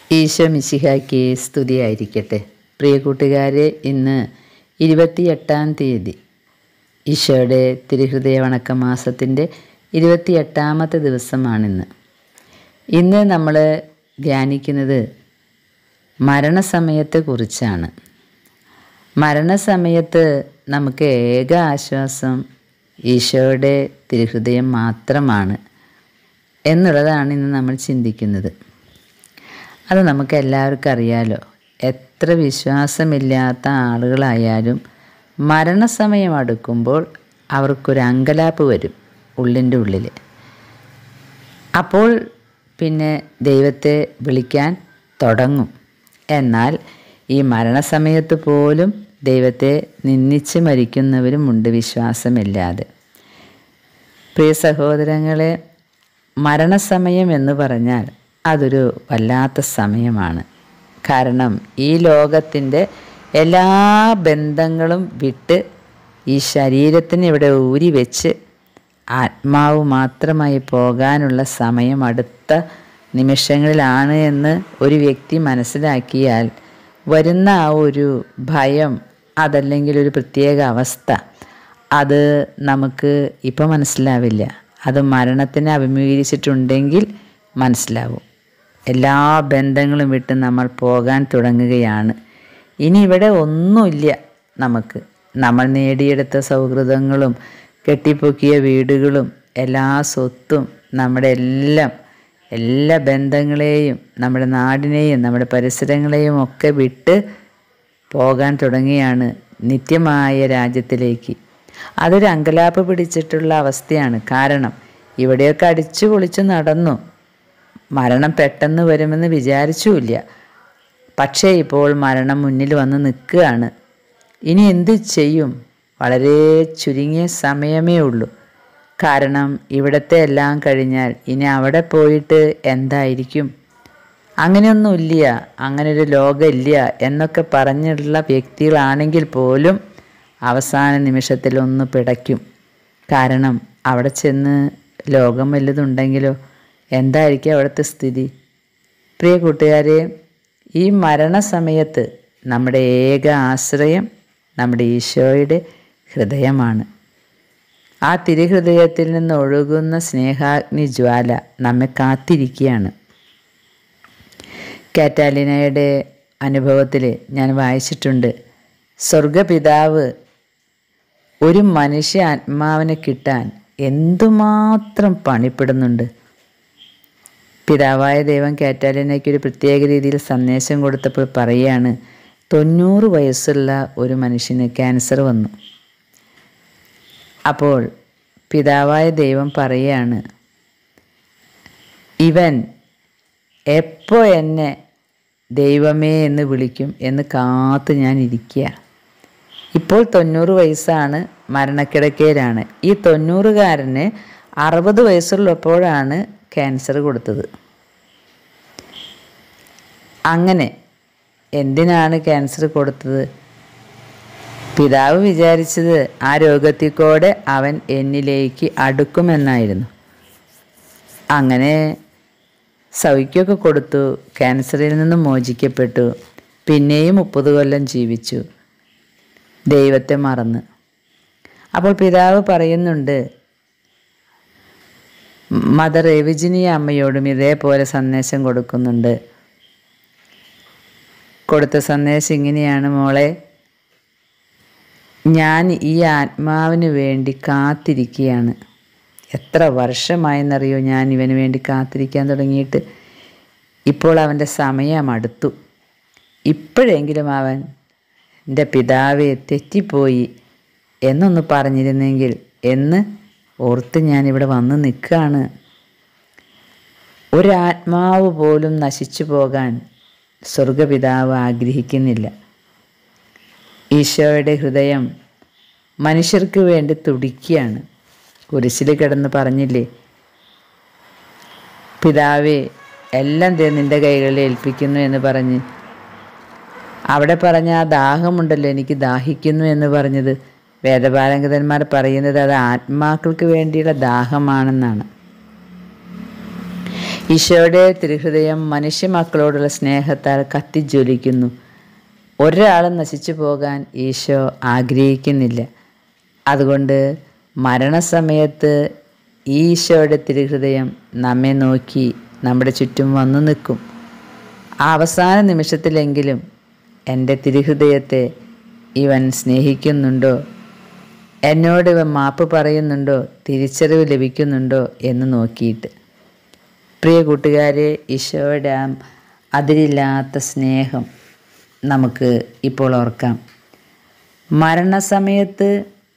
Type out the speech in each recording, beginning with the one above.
ഈശോ മിശിഹായ്ക്ക് സ്തുതിയായിരിക്കട്ടെ. പ്രിയ കൂട്ടുകാരെ, ഇന്ന് 28-ാം തീയതി ഈശോയുടെ തിരുഹൃദയ വണക്ക മാസത്തിൻ്റെ 28-ാമത്തെ ദിവസമാണിന്ന്. ഇന്ന് നമ്മൾ ധ്യാനിക്കുന്നത് മരണസമയത്തെക്കുറിച്ചാണ്. മരണസമയത്ത് നമുക്ക് ഏക ആശ്വാസം ഈശോയുടെ തിരുഹൃദയം മാത്രമാണ് എന്നുള്ളതാണ് ഇന്ന് നമ്മൾ ചിന്തിക്കുന്നത്. അത് നമുക്ക് എല്ലാവർക്കും അറിയാലോ. എത്ര വിശ്വാസമില്ലാത്ത ആളുകളായാലും മരണസമയം അടുക്കുമ്പോൾ അവർക്കൊരു അങ്കലാപ്പ് വരും ഉള്ളിൻ്റെ ഉള്ളിൽ. അപ്പോൾ പിന്നെ ദൈവത്തെ വിളിക്കാൻ തുടങ്ങും. എന്നാൽ ഈ മരണസമയത്ത് പോലും ദൈവത്തെ നിന്ദിച്ച് മരിക്കുന്നവരുമുണ്ട് വിശ്വാസമില്ലാതെ. പ്രിയ സഹോദരങ്ങളെ, മരണസമയം എന്ന് പറഞ്ഞാൽ അതൊരു വല്ലാത്ത സമയമാണ്. കാരണം ഈ ലോകത്തിൻ്റെ എല്ലാ ബന്ധങ്ങളും വിട്ട് ഈ ശരീരത്തിന് ഇവിടെ ഊരി വെച്ച് ആത്മാവ് മാത്രമായി പോകാനുള്ള സമയം അടുത്ത നിമിഷങ്ങളിലാണ് എന്ന് ഒരു വ്യക്തി മനസ്സിലാക്കിയാൽ വരുന്ന ആ ഒരു ഭയം, അതല്ലെങ്കിൽ ഒരു പ്രത്യേക അവസ്ഥ, അത് നമുക്ക് ഇപ്പം മനസ്സിലാവില്ല. അത് മരണത്തിനെ അഭിമുഖീകരിച്ചിട്ടുണ്ടെങ്കിൽ മനസ്സിലാവും. എല്ലാ ബന്ധങ്ങളും വിട്ട് നമ്മൾ പോകാൻ തുടങ്ങുകയാണ്. ഇനി ഇവിടെ ഒന്നുമില്ല നമുക്ക്. നമ്മൾ നേടിയെടുത്ത സൗഹൃദങ്ങളും കെട്ടിപ്പൊക്കിയ വീടുകളും എല്ലാ സ്വത്തും നമ്മുടെ എല്ലാ ബന്ധങ്ങളെയും നമ്മുടെ നാടിനെയും നമ്മുടെ പരിസരങ്ങളെയും ഒക്കെ വിട്ട് പോകാൻ തുടങ്ങിയാണ് നിത്യമായ രാജ്യത്തിലേക്ക്. അതൊരു അങ്കലാപ്പ് പിടിച്ചിട്ടുള്ള അവസ്ഥയാണ്. കാരണം ഇവിടെയൊക്കെ അടിച്ചു പൊളിച്ചു നടന്നു. മരണം പെട്ടെന്ന് വരുമെന്ന് വിചാരിച്ചുമില്ല. പക്ഷേ ഇപ്പോൾ മരണം മുന്നിൽ വന്ന് നിൽക്കുകയാണ്. ഇനി എന്ത് ചെയ്യും? വളരെ ചുരുങ്ങിയ സമയമേ ഉള്ളൂ. കാരണം ഇവിടത്തെ എല്ലാം കഴിഞ്ഞാൽ ഇനി അവിടെ പോയിട്ട് എന്തായിരിക്കും? അങ്ങനെയൊന്നുമില്ല, അങ്ങനൊരു ലോകമില്ല എന്നൊക്കെ പറഞ്ഞിട്ടുള്ള വ്യക്തികളാണെങ്കിൽ പോലും അവസാന നിമിഷത്തിൽ ഒന്ന് പിടയ്ക്കും. കാരണം അവിടെ ചെന്ന് ലോകം വല്ലതുണ്ടെങ്കിലോ എന്തായിരിക്കും അവിടുത്തെ സ്ഥിതി? പ്രിയ കൂട്ടുകാരെ, ഈ മരണസമയത്ത് നമ്മുടെ ഏക ആശ്രയം നമ്മുടെ ഈശോയുടെ ഹൃദയമാണ്. ആ തിരുഹൃദയത്തിൽ നിന്ന് ഒഴുകുന്ന സ്നേഹാഗ്നി ജ്വാല നമ്മെ കാത്തിരിക്കുകയാണ്. കാറ്റാലിനയുടെ അനുഭവത്തിൽ ഞാൻ വായിച്ചിട്ടുണ്ട്, സ്വർഗപിതാവ് ഒരു മനുഷ്യ ആത്മാവിനെ കിട്ടാൻ എന്തുമാത്രം പണിപ്പെടുന്നുണ്ട്. പിതാവായ ദൈവം കാറ്റാലിനയ്ക്ക് ഒരു പ്രത്യേക രീതിയിൽ സന്ദേശം കൊടുത്തപ്പോൾ പറയുകയാണ്, 90 വയസ്സുള്ള ഒരു മനുഷ്യന് ക്യാൻസർ വന്നു. അപ്പോൾ പിതാവായ ദൈവം പറയുകയാണ്, ഇവൻ എപ്പോൾ എന്നെ ദൈവമേ എന്ന് വിളിക്കും എന്ന് കാത്ത് ഞാൻ ഇരിക്കുക. ഇപ്പോൾ 90 വയസ്സാണ്, മരണക്കിടക്കയിലാണ്. ഈ 90-കാരന് 60 വയസ്സുള്ളപ്പോഴാണ് ക്യാൻസർ കൊടുത്തത്. അങ്ങനെ എന്തിനാണ് ക്യാൻസർ കൊടുത്തത്? പിതാവ് വിചാരിച്ചത് ആ രോഗത്തിൽ കൂടെ അവൻ എന്നിലേക്ക് അടുക്കുമെന്നായിരുന്നു. അങ്ങനെ സൗഖ്യമൊക്കെ കൊടുത്തു, ക്യാൻസറിൽ നിന്നും മോചിക്കപ്പെട്ടു. പിന്നെയും 30 കൊല്ലം ജീവിച്ചു, ദൈവത്തെ മറന്ന്. അപ്പോൾ പിതാവ് പറയുന്നുണ്ട്, മദർ എവിജിനിയ അമ്മയോടും ഇതേപോലെ സന്ദേശം കൊടുക്കുന്നുണ്ട്. കൊടുത്ത സന്ദേശം ഇങ്ങനെയാണ്, മോളെ, ഞാൻ ഈ ആത്മാവിന് വേണ്ടി കാത്തിരിക്കുകയാണ്. എത്ര വർഷമായെന്നറിയോ ഞാൻ ഇവന് വേണ്ടി കാത്തിരിക്കാൻ തുടങ്ങിയിട്ട്. ഇപ്പോൾ അവൻ്റെ സമയം അടുത്തു. ഇപ്പോഴെങ്കിലും അവൻ എൻ്റെ പിതാവെ തെറ്റിപ്പോയി എന്നൊന്ന് പറഞ്ഞിരുന്നെങ്കിൽ എന്ന് ഓർത്ത് ഞാനിവിടെ വന്ന് നിൽക്കുകയാണ്. ഒരാത്മാവ് പോലും നശിച്ചു പോകാൻ സ്വർഗപിതാവ് ആഗ്രഹിക്കുന്നില്ല. ഈശോയുടെ ഹൃദയം മനുഷ്യർക്ക് വേണ്ടി തുടിക്കുകയാണ്. കുരിശിൽ കിടന്ന് പറഞ്ഞില്ലേ, പിതാവേ എല്ലാം നിൻ്റെ കൈകളിൽ ഏൽപ്പിക്കുന്നു എന്ന് പറഞ്ഞ്. അവിടെ പറഞ്ഞ ആ ദാഹമുണ്ടല്ലോ, എനിക്ക് ദാഹിക്കുന്നു എന്ന് പറഞ്ഞത്, വേദപാരംഗതന്മാർ പറയുന്നത് അത് ആത്മാക്കൾക്ക് വേണ്ടിയുള്ള ദാഹമാണെന്നാണ്. ഈശോയുടെ തിരുഹൃദയം മനുഷ്യ മക്കളോടുള്ള സ്നേഹത്താൽ കത്തിജ്വലിക്കുന്നു. ഒരാളും നശിച്ചു പോകാൻ ഈശോ ആഗ്രഹിക്കുന്നില്ല. അതുകൊണ്ട് മരണസമയത്ത് ഈശോയുടെ തിരുഹൃദയം നമ്മെ നോക്കി നമ്മുടെ ചുറ്റും വന്നു നിൽക്കും. ആ അവസാന നിമിഷത്തിലെങ്കിലും എൻ്റെ തിരുഹൃദയത്തെ ഇവൻ സ്നേഹിക്കുന്നുണ്ടോ, എന്നോട് ഇവൻ മാപ്പ് പറയുന്നുണ്ടോ, തിരിച്ചറിവ് ലഭിക്കുന്നുണ്ടോ എന്ന് നോക്കിയിട്ട്. പ്രിയ കൂട്ടുകാരെ, ഈശോയുടെ അതിരില്ലാത്ത സ്നേഹം നമുക്ക് ഇപ്പോൾ ഓർക്കാം. മരണസമയത്ത്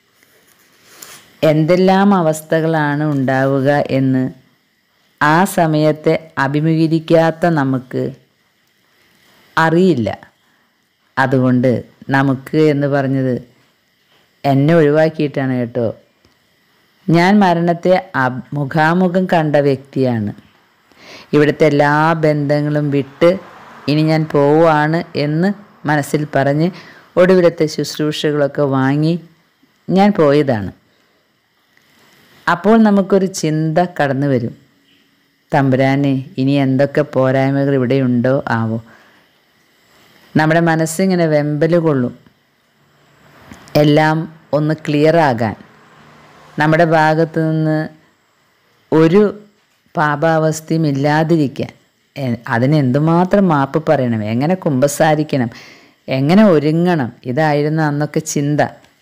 എന്തെല്ലാം അവസ്ഥകളാണ് ഉണ്ടാവുക എന്ന് ആ സമയത്തെ അഭിമുഖീകരിക്കാത്ത നമുക്ക് അറിയില്ല. അതുകൊണ്ട് നമുക്ക് എന്ന് പറഞ്ഞത് എന്നെ ഒഴിവാക്കിയിട്ടാണ് കേട്ടോ. ഞാൻ മരണത്തെ മുഖാമുഖം കണ്ട വ്യക്തിയാണ്. ഇവിടുത്തെ എല്ലാ ബന്ധങ്ങളും വിട്ട് ഇനി ഞാൻ പോവുകയാണ് എന്ന് മനസ്സിൽ പറഞ്ഞ് ഒടുവിലത്തെ ശുശ്രൂഷകളൊക്കെ വാങ്ങി ഞാൻ പോയതാണ്. അപ്പോൾ നമുക്കൊരു ചിന്ത കടന്നു വരും, തമ്പുരാനെ ഇനി എന്തൊക്കെ പോരായ്മകൾ ഇവിടെയുണ്ടോ ആവോ. നമ്മുടെ മനസ്സിങ്ങനെ വെമ്പൽ കൊള്ളും, എല്ലാം ഒന്ന് ക്ലിയറാകാൻ. നമ്മുടെ ഭാഗത്തു നിന്ന് ഒരു പാപാവസ്ഥയും ഇല്ലാതിരിക്കാൻ. അതിനെന്തുമാത്രം മാപ്പ് പറയണം, എങ്ങനെ കുമ്പസാരിക്കണം, എങ്ങനെ ഒരുങ്ങണം, ഇതായിരുന്നു അന്നൊക്കെ ചിന്ത.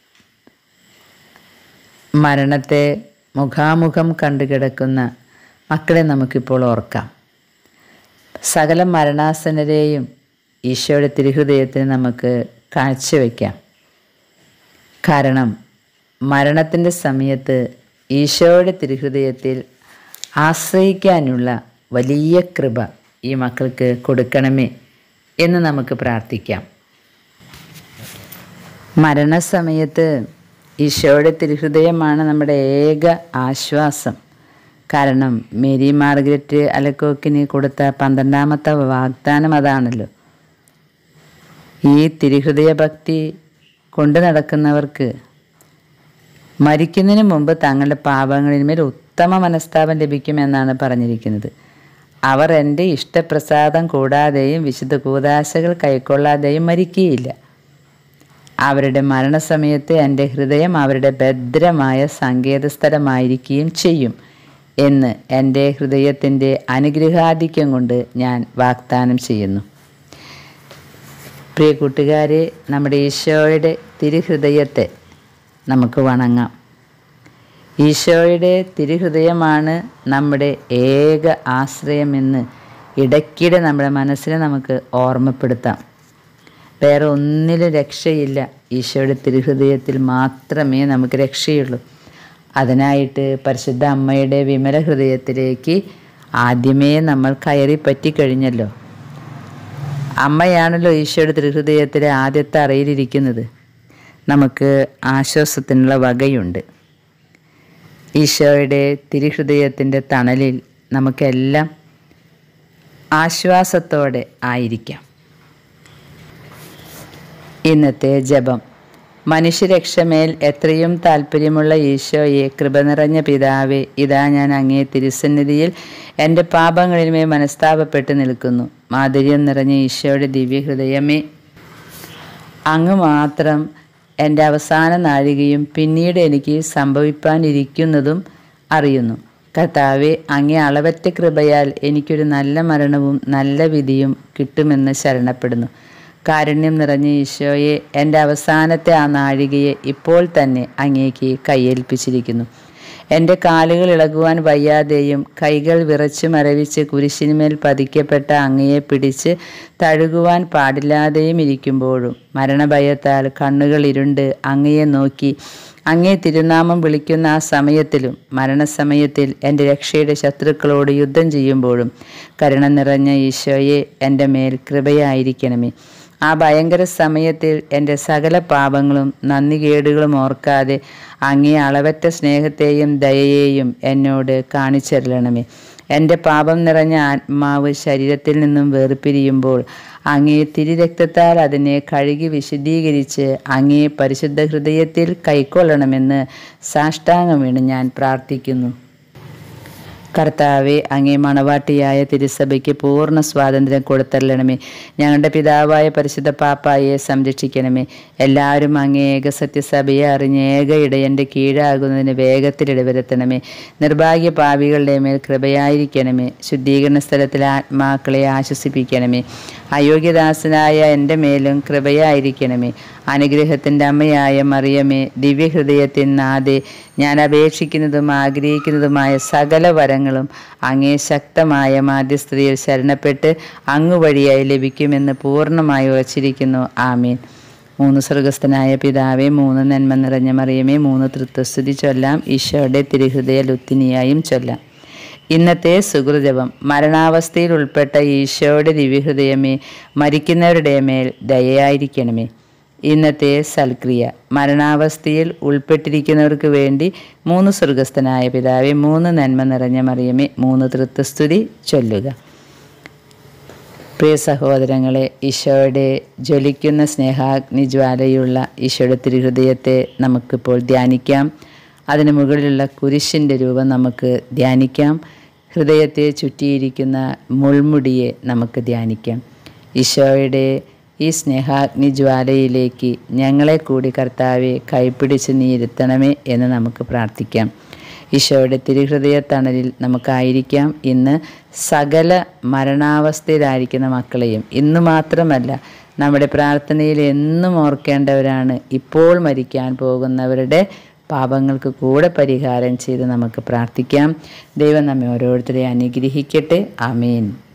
മരണത്തെ മുഖാമുഖം കണ്ടു കിടക്കുന്ന മക്കളെ നമുക്കിപ്പോൾ ഓർക്കാം. സകല മരണാസന്നരെയും ഈശോയുടെ തിരുഹൃദയത്തിന് നമുക്ക് കാഴ്ചവെക്കാം. കാരണം മരണത്തിൻ്റെ സമയത്ത് ഈശോയുടെ തിരുഹൃദയത്തിൽ ആശ്രയിക്കാനുള്ള വലിയ കൃപ ഈ മക്കൾക്ക് കൊടുക്കണമേ എന്ന് നമുക്ക് പ്രാർത്ഥിക്കാം. മരണസമയത്ത് ഈശോയുടെ തിരുഹൃദയമാണ് നമ്മുടെ ഏക ആശ്വാസം. കാരണം മേരി മാർഗരറ്റ് അലക്കോക്കിന് കൊടുത്ത 12ാമത്തെ വാഗ്ദാനം അതാണല്ലോ. ഈ തിരുഹൃദയ ഭക്തി കൊണ്ടു നടക്കുന്നവർക്ക് മരിക്കുന്നതിന് മുമ്പ് തങ്ങളുടെ പാപങ്ങളിന്മേൽ ഉത്തമ മനസ്താപം ലഭിക്കുമെന്നാണ് പറഞ്ഞിരിക്കുന്നത്. അവർ എൻ്റെ ഇഷ്ടപ്രസാദം കൂടാതെയും വിശുദ്ധ കൂദാശകൾ കൈക്കൊള്ളാതെയും മരിക്കുകയില്ല. അവരുടെ മരണസമയത്ത് എൻ്റെ ഹൃദയം അവരുടെ ഭദ്രമായ സങ്കേതസ്ഥലമായിരിക്കുകയും ചെയ്യും എന്ന് എൻ്റെ ഹൃദയത്തിൻ്റെ അനുഗ്രഹാധിക്യം കൊണ്ട് ഞാൻ വാഗ്ദാനം ചെയ്യുന്നു. പ്രിയ കൂട്ടുകാരെ, നമ്മുടെ ഈശോയുടെ തിരുഹൃദയത്തെ നമുക്ക് വണങ്ങാം. ഈശോയുടെ തിരുഹൃദയമാണ് നമ്മുടെ ഏക ആശ്രയമെന്ന് ഇടയ്ക്കിടെ നമ്മുടെ മനസ്സിനെ നമുക്ക് ഓർമ്മപ്പെടുത്താം. വേറെ ഒന്നിലും രക്ഷയില്ല, ഈശോയുടെ തിരുഹൃദയത്തിൽ മാത്രമേ നമുക്ക് രക്ഷയുള്ളൂ. അതിനായിട്ട് പരിശുദ്ധ അമ്മയുടെ വിമല ഹൃദയത്തിലേക്ക് ആദ്യമേ നമ്മൾ കയറി പറ്റിക്കഴിഞ്ഞല്ലോ. അമ്മയാണല്ലോ ഈശോയുടെ തിരുഹൃദയത്തിലെ ആദ്യത്തെ അറയിലിരിക്കുന്നത്. നമുക്ക് ആശ്വാസത്തിനുള്ള വകയുണ്ട്. ഈശോയുടെ തിരുഹൃദയത്തിൻ്റെ തണലിൽ നമുക്കെല്ലാം ആശ്വാസത്തോടെ ആയിരിക്കാം. ഇന്നത്തെ ജപം. മനുഷ്യരക്ഷമേൽ എത്രയും താല്പര്യമുള്ള ഈശോയെ, കൃപ നിറഞ്ഞ പിതാവേ, ഇതാ ഞാൻ അങ്ങേ തിരുസന്നിധിയിൽ എൻ്റെ പാപങ്ങളിന്മേൽ മനസ്താപപ്പെട്ട് നിൽക്കുന്നു. മാധുര്യം നിറഞ്ഞ ഈശോയുടെ ദിവ്യഹൃദയമേ, അങ്ങ് മാത്രം എൻ്റെ അവസാന നാഴികയും പിന്നീട് എനിക്ക് സംഭവിപ്പാനിരിക്കുന്നതും അറിയുന്നു. കർത്താവേ, അങ്ങേ അളവറ്റ കൃപയാൽ എനിക്കൊരു നല്ല മരണവും നല്ല വിധിയും കിട്ടുമെന്ന് ശരണപ്പെടുന്നു. കാരുണ്യം നിറഞ്ഞ ഈശോയെ, എൻ്റെ അവസാനത്തെ ആ നാഴികയെ ഇപ്പോൾ തന്നെ അങ്ങേക്ക് കയ്യേൽപ്പിച്ചിരിക്കുന്നു. എൻ്റെ കാലുകൾ ഇളകുവാൻ വയ്യാതെയും കൈകൾ വിറച്ച് മരവിച്ച് കുരിശിന്മേൽ പതിക്കപ്പെട്ട അങ്ങയെ പിടിച്ച് തഴുകുവാൻ പാടില്ലാതെയും ഇരിക്കുമ്പോഴും മരണഭയത്താൽ കണ്ണുകൾ ഇരുണ്ട് അങ്ങയെ നോക്കി അങ്ങേ തിരുനാമം വിളിക്കുന്ന ആ സമയത്തിലും മരണസമയത്തിൽ എൻ്റെ രക്ഷയുടെ ശത്രുക്കളോട് യുദ്ധം ചെയ്യുമ്പോഴും കരുണ നിറഞ്ഞ ഈശോയെ, എൻ്റെ മേൽ കൃപയായിരിക്കണമേ. ആ ഭയങ്കര സമയത്തിൽ എൻ്റെ സകല പാപങ്ങളും നന്ദികേടുകളും ഓർക്കാതെ അങ്ങേ അളവറ്റ സ്നേഹത്തെയും ദയയെയും എന്നോട് കാണിച്ചരുളണമേ. എൻ്റെ പാപം നിറഞ്ഞ ആത്മാവ് ശരീരത്തിൽ നിന്നും വേർപിരിയുമ്പോൾ അങ്ങേ തിരുരക്തത്താൽ അതിനെ കഴുകി വിശുദ്ധീകരിച്ച് അങ്ങേ പരിശുദ്ധ ഹൃദയത്തിൽ കൈക്കൊള്ളണമെന്ന് സാഷ്ടാംഗം വീണ് ഞാൻ പ്രാർത്ഥിക്കുന്നു. കർത്താവെ, അങ്ങേ മണവാട്ടിയായ തിരുസഭയ്ക്ക് പൂർണ്ണ സ്വാതന്ത്ര്യം കൊടുത്തരണമേ. ഞങ്ങളുടെ പിതാവായ പരിശുദ്ധ പാപ്പായെ സംരക്ഷിക്കണമേ. എല്ലാവരും അങ്ങേ ഏകസത്യസഭയെ അറിഞ്ഞ് ഏക ഇടയൻ്റെ കീഴാകുന്നതിന് വേഗത്തിൽ ഇടവരുത്തണമേ. നിർഭാഗ്യ പാപികളുടെ മേൽ കൃപയായിരിക്കണമേ. ശുദ്ധീകരണ സ്ഥലത്തിലെ ആത്മാക്കളെ ആശ്വസിപ്പിക്കണമേ. അയോഗ്യദാസനായ എൻ്റെ മേലും കൃപയായിരിക്കണമേ. അനുഗ്രഹത്തിൻ്റെ അമ്മയായ മറിയമേ, ദിവ്യഹൃദയത്തിൻ നാഥേ, ഞാൻ അപേക്ഷിക്കുന്നതും ആഗ്രഹിക്കുന്നതുമായ സകല വരങ്ങളും അങ്ങേ ശക്തമായ മാധ്യസ്ഥതയിൽ ശരണപ്പെട്ട് അങ്ങ് വഴിയായി ലഭിക്കുമെന്ന് പൂർണ്ണമായി ഉറച്ചിരിക്കുന്നു. ആമീൻ. 3 സ്വർഗസ്ഥനായ പിതാവേ, 3 നന്മ നിറഞ്ഞ മറിയമേ, 3 തൃത്വസ്തുതി ചൊല്ലാം. ഈശോയുടെ തിരുഹൃദയ ലുത്തിനിയായും ചൊല്ലാം. ഇന്നത്തെ സുഹൃജപം. മരണാവസ്ഥയിൽ ഉൾപ്പെട്ട ഈശോയുടെ ദിവ്യഹൃദയമേ, മരിക്കുന്നവരുടെ മേൽ ദയയായിരിക്കണമേ. ഇന്നത്തെ സൽക്രിയ. മരണാവസ്ഥയിൽ ഉൾപ്പെട്ടിരിക്കുന്നവർക്ക് വേണ്ടി 3 സ്വർഗസ്ഥനായ പിതാവേ, 3 നന്മ നിറഞ്ഞ മറിയമേ, 3 തൃത്വസ്തുതി ചൊല്ലുക. പ്രിയ സഹോദരങ്ങളെ, ഈശോയുടെ ജ്വലിക്കുന്ന സ്നേഹാഗ്നി ജ്വാലയുള്ള ഈശോയുടെ തിരുഹൃദയത്തെ നമുക്കിപ്പോൾ ധ്യാനിക്കാം. അതിന് മുകളിലുള്ള കുരിശിൻ്റെ രൂപം നമുക്ക് ധ്യാനിക്കാം. ഹൃദയത്തെ ചുറ്റിയിരിക്കുന്ന മുൾമുടിയെ നമുക്ക് ധ്യാനിക്കാം. ഈശോയുടെ ഈ സ്നേഹാഗ്നി ജ്വാലയിലേക്ക് ഞങ്ങളെ കൂടി കർത്താവെ കൈപ്പിടിച്ച് നീ ഇരുത്തണമേ എന്ന് നമുക്ക് പ്രാർത്ഥിക്കാം. ഈശോയുടെ തിരുഹൃദയ തണലിൽ നമുക്കായിരിക്കാം. ഇന്ന് സകല മരണാവസ്ഥയിലായിരിക്കുന്ന മക്കളെയും, ഇന്ന് മാത്രമല്ല നമ്മുടെ പ്രാർത്ഥനയിൽ എന്നും ഓർക്കേണ്ടവരാണ് ഇപ്പോൾ മരിക്കാൻ പോകുന്നവരുടെ പാപങ്ങൾക്ക് കൂടെ പരിഹാരം ചെയ്ത് നമുക്ക് പ്രാർത്ഥിക്കാം. ദൈവം നമ്മെ ഓരോരുത്തരെയും അനുഗ്രഹിക്കട്ടെ. ആമേൻ.